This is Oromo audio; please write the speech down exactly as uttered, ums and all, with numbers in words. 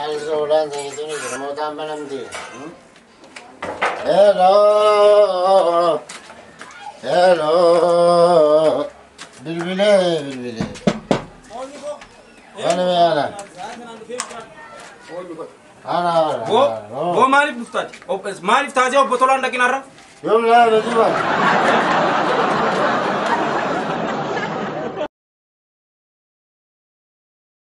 ulan sa ito ni mo tamba nam di. Hello. Hello. Bilbile bilbile. Ano ba yan? Ana ana. Bo bo malif mustad. O malif taze o botolan da kinara. Yok la ne diyor?